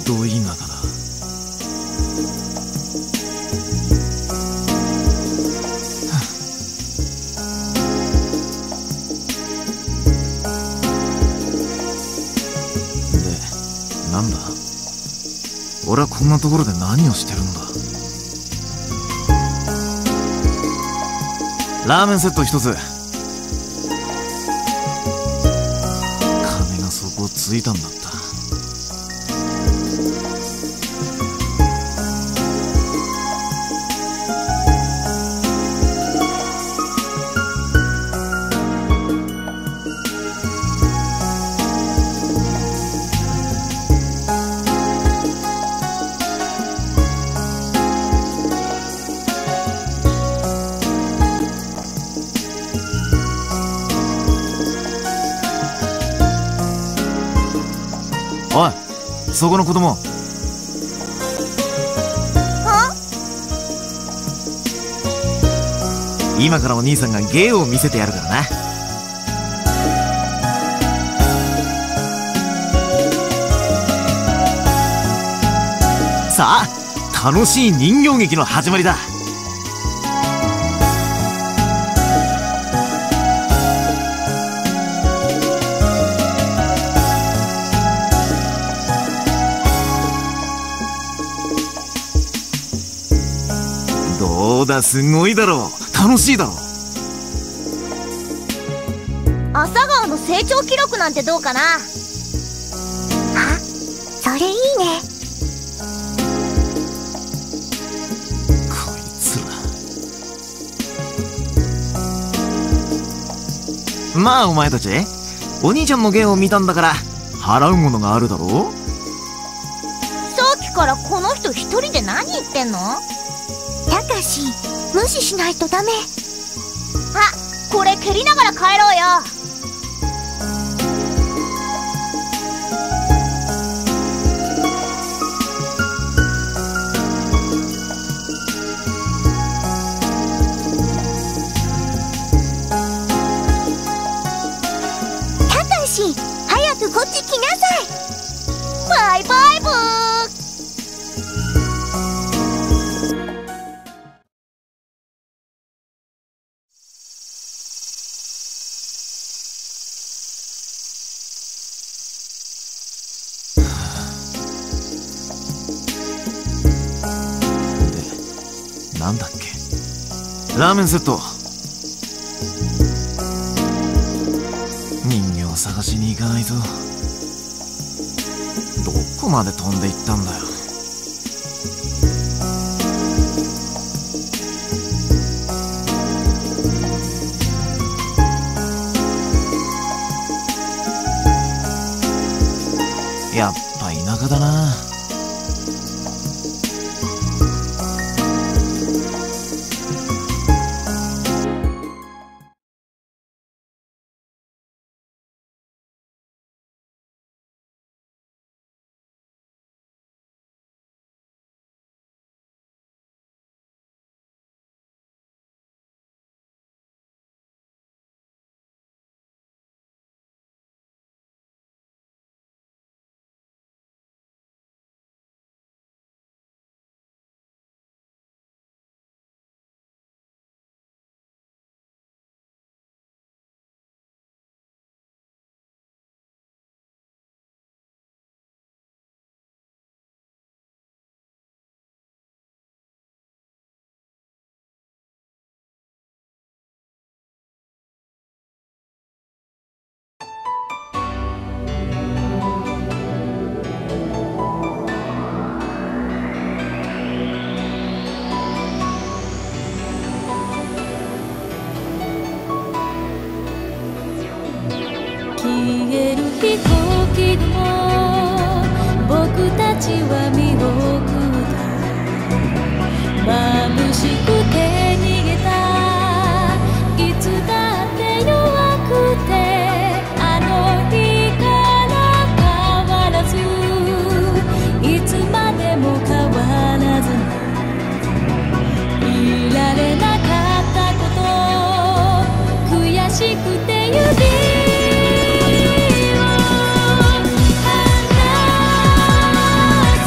ど田舎だ。で、なんだ？俺はこんなところで何をしてるんだ？ラーメンセット一つ。金がそこをついたんだった。おい、そこの子供。今からお兄さんが芸を見せてやるからな。さあ、楽しい人形劇の始まりだ。どうだ、すごいだろう。楽しいだろう。 朝顔の成長記録なんてどうかな。あ、それいいね。 こいつら。まあお前たち、お兄ちゃんの芸を見たんだから払うものがあるだろう。 さっきからこの人一人で何言ってんの？たかし、無視しないとダメ。あ、これ蹴りながら帰ろうよ。たかし、早くこっち来なさい。バイバイブー。 なんだっけ？ラーメンセット。人形探しに行かないと。どこまで飛んでいったんだよ。やっぱ田舎だな。 飛行機でも僕たちは見送った眩しくて逃げたいつだって弱くてあの日から変わらずいつまでも変わらずいられなかったこと悔しくて指「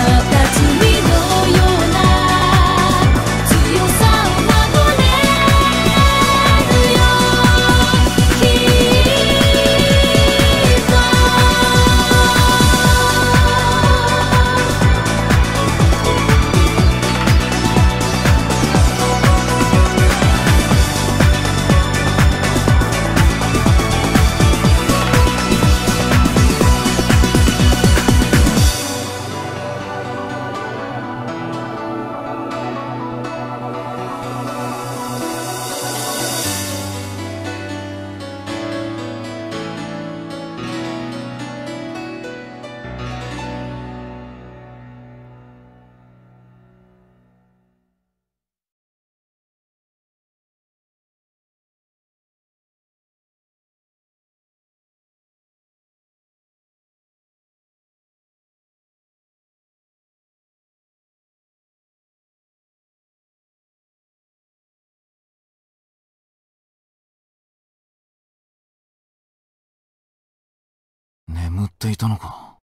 眠っていたのか。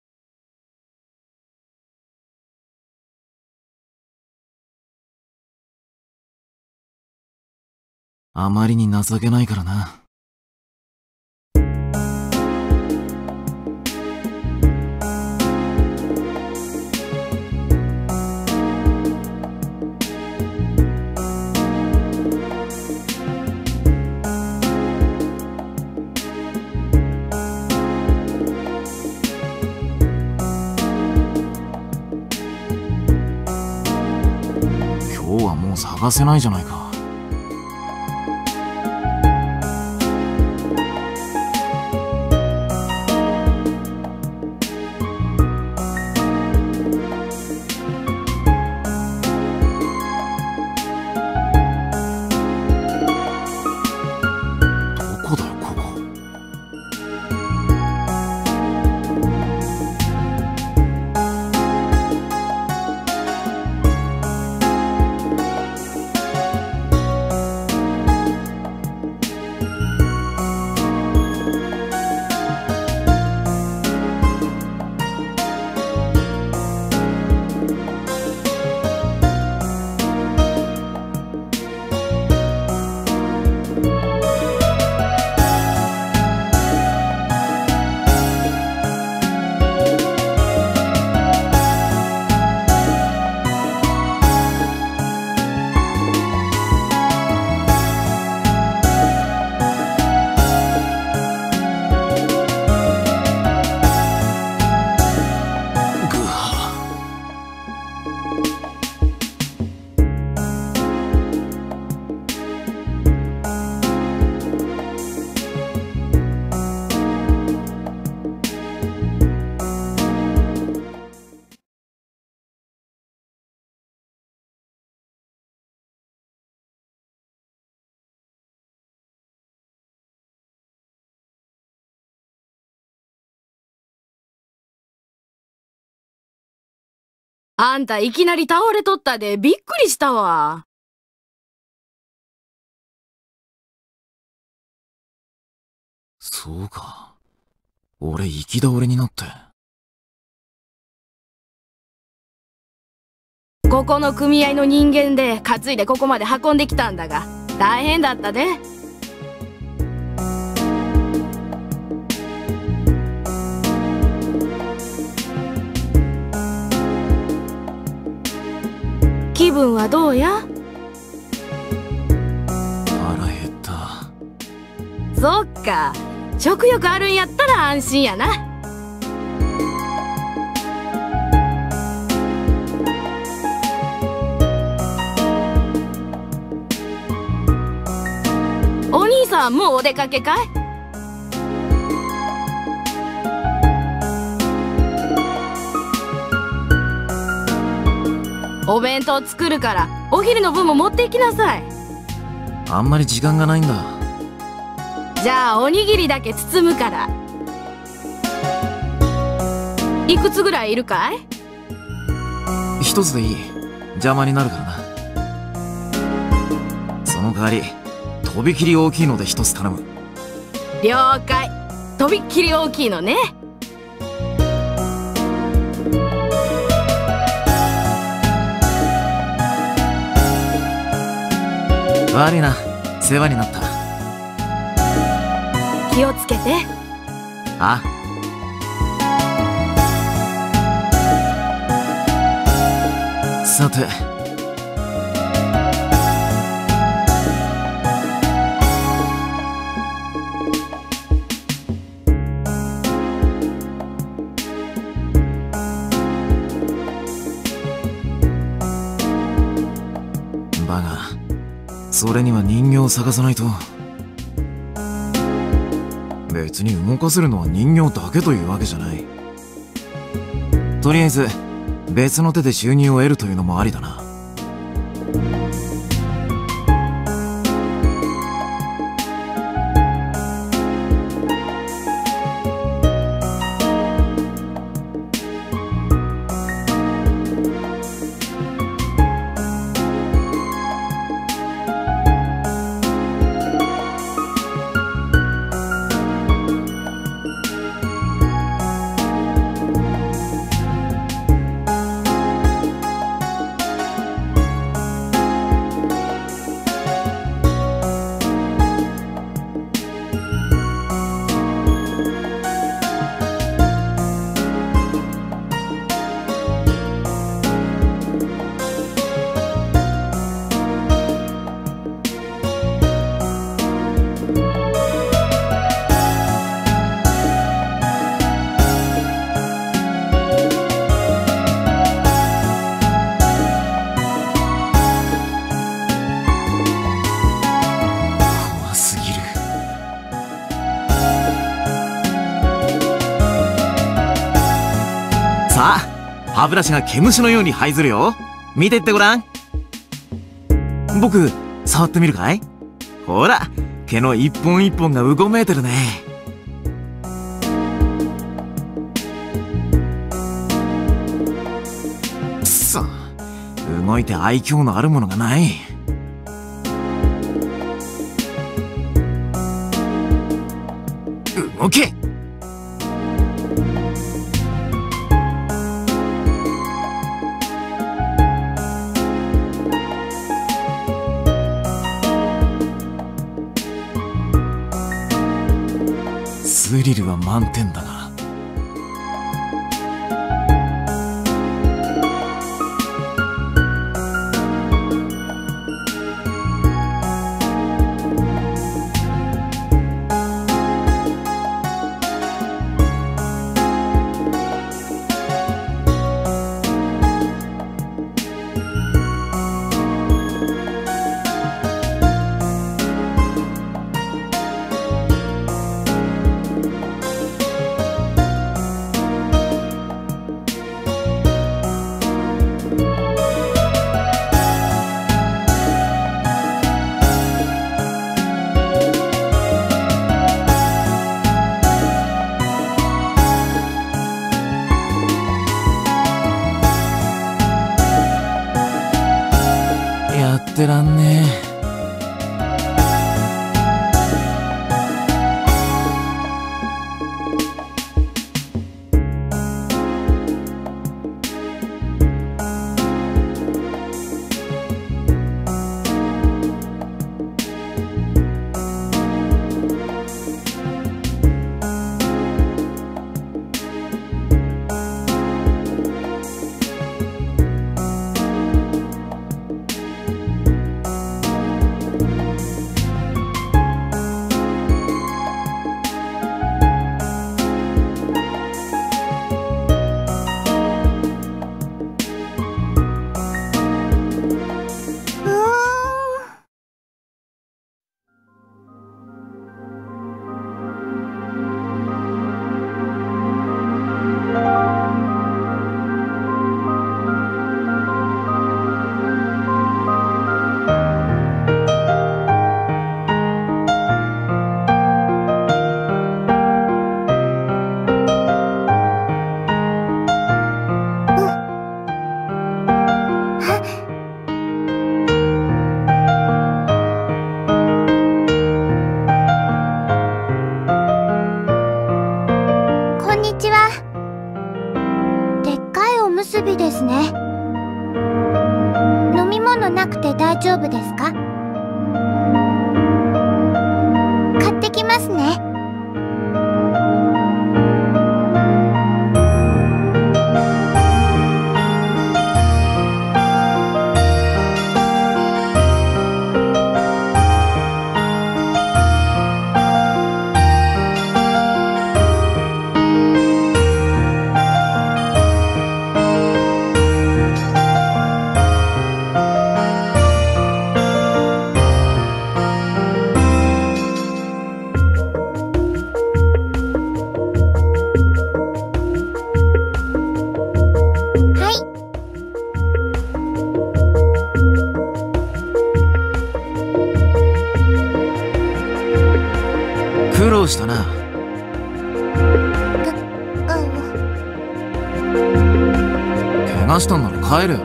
あまりに情けないからな。今日はもう探せないじゃないか。どこだよここ。 あんたいきなり倒れとったでびっくりしたわ。 そうか。俺行き倒れになって。 ここの組合の人間で担いでここまで運んできたんだが大変だったで。気分はどうや？ 腹減った。 そっか、食欲あるんやったら安心やな。お兄さんもうお出かけかい？お弁当作るからお昼の分も持っていきなさい。 あんまり時間がないんだ。 じゃあおにぎりだけ包むから。いくつぐらいいるかい？ 一つでいい。邪魔になるからな。その代わりとびきり大きいので一つ頼む。 了解。とびっきり大きいのね。 悪いな、世話になった。 気をつけて。 あ、さて、だがそれには人形を探さないと。別に動かせるのは人形だけというわけじゃない。とりあえず別の手で収入を得るというのもありだな。さあ、歯ブラシが毛虫のように這いずるよ。見てってごらん。僕、触ってみるかい？ほら、毛の一本一本がうごめいてるね。くそ、動いて愛嬌のあるものがない。動け！スリルは満点だが。やってらんねえ。 ですね。飲み物なくて大丈夫ですか？ きますね。 苦労したな。怪我したんなら帰れよ。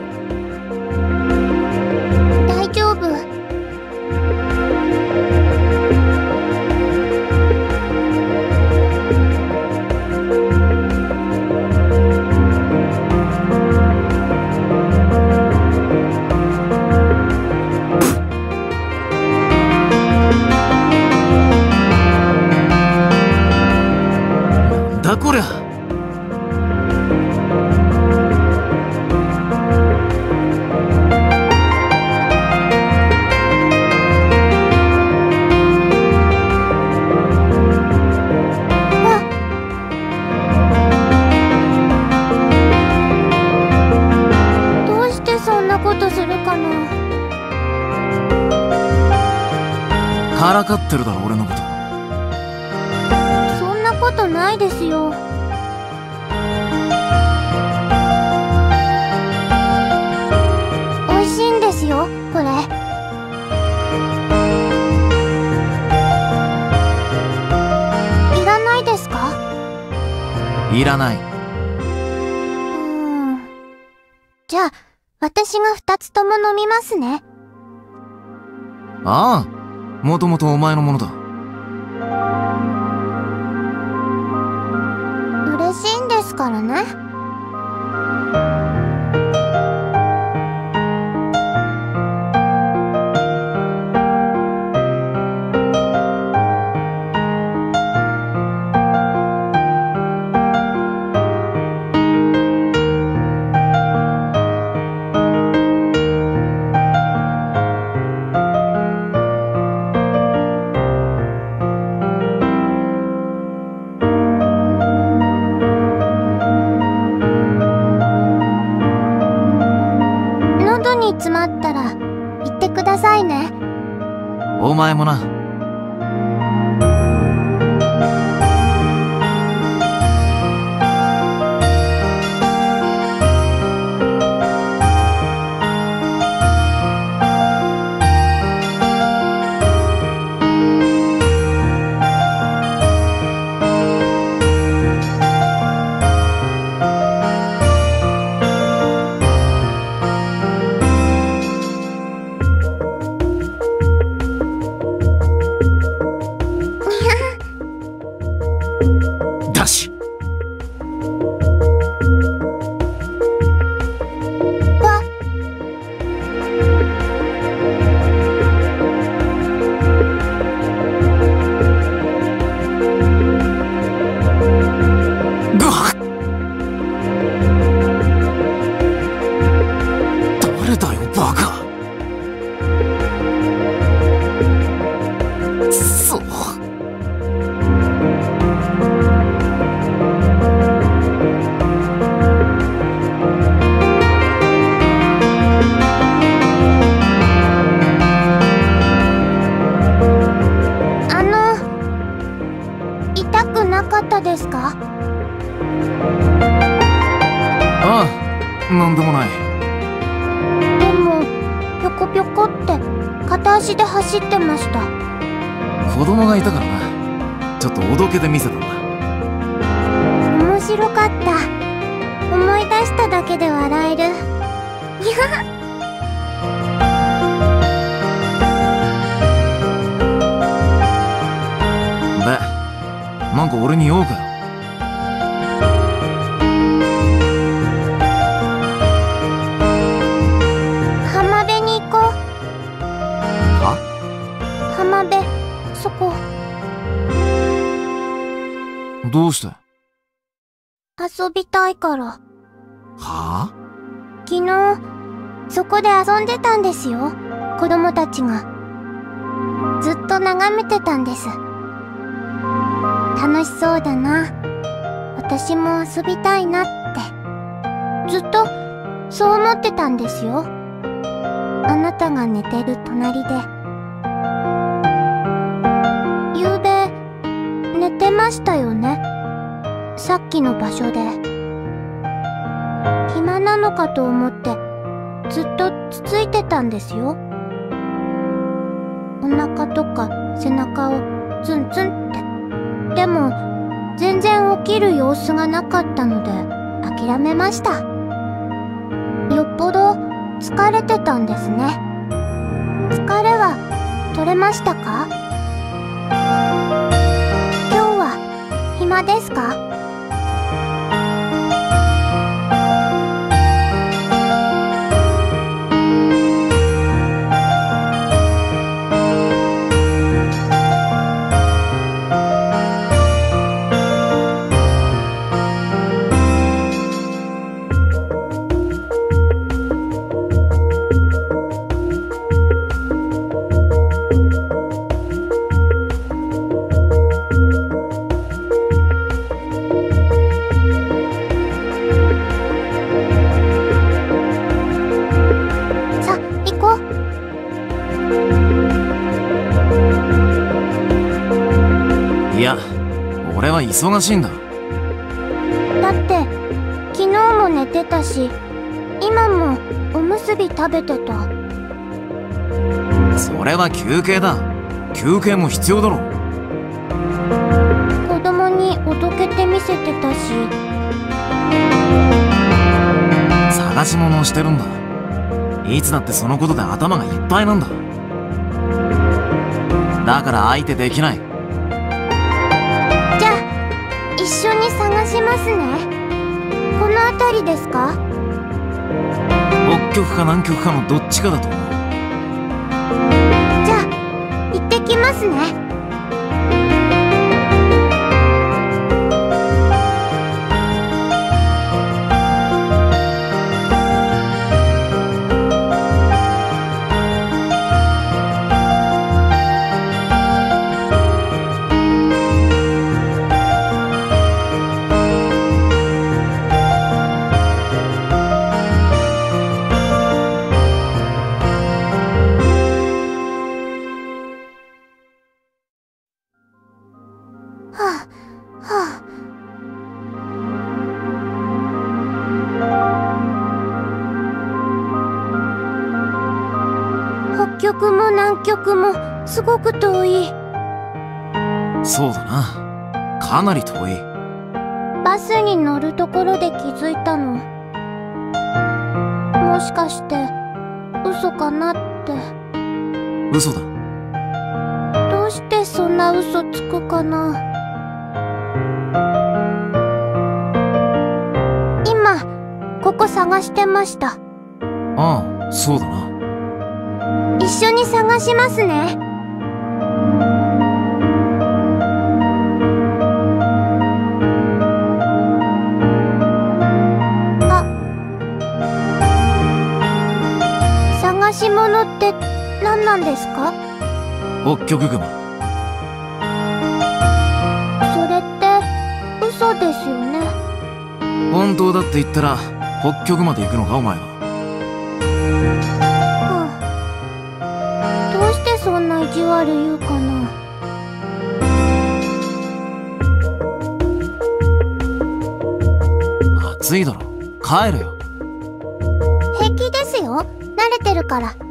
大丈夫。 だこりゃ。 どうしてそんなことするかな。 からかってるだろ俺のこと。 そんなことないですよ。美味しいんですよ、これ。いらないですか？ いらない。 じゃあ、私が2つとも飲みますね。 ああ、もともとお前のものだ。 嬉しいんですからね。喉に詰まったら言ってくださいね。 お前もな。だし。 わ、 ぐわっ。誰だよバカ。そう。 痛くなかったですか？ ああ、なんでもない。 でも、ぴょこぴょこって片足で走ってました。 子供がいたからな。ちょっとおどけてみせたんだ。 面白かった。思い出しただけで笑える。にゃは。 で、なんか俺に用かよ。 浜辺に行こう。 は？ 浜辺、そこ。 遊びたいから。 はあ？ 昨日、そこで遊んでたんですよ、子供たちが。ずっと眺めてたんです。楽しそうだな。私も遊びたいなって。ずっと、そう思ってたんですよ。あなたが寝てる隣で。昨べ、寝てましたよね。さっきの場所で。暇なのかと思って、ずっとつついてたんですよ。お腹とか背中をツンツンって。でも、全然起きる様子がなかったので、諦めました。よっぽど疲れてたんですね。疲れは取れましたか？今日は暇ですか？ いや、俺は忙しいんだ。 だって昨日も寝てたし、今もおむすび食べてた。 それは休憩だ。休憩も必要だろ。 子供におどけて見せてたし。 探し物をしてるんだ。いつだってそのことで頭がいっぱいなんだ。だから相手できない。 じゃあ一緒に探しますね。この辺りですか？ 北極か南極かのどっちかだと思う。 じゃあ行ってきますね。北極も南極もすごく遠い。 そうだな。かなり遠い。 バスに乗るところで気づいたの。もしかして嘘かなって。 嘘だ。 どうしてそんな嘘つくかな。今ここ探してました。 ああ、そうだな。 一緒に探しますね。あ、探し物って何なんですか？ 北極熊。 それって嘘ですよね。 本当だって言ったら北極まで行くのかお前は。 どうしてそんな意地悪言うかな。 暑いだろ。帰れよ。 平気ですよ。慣れてるから。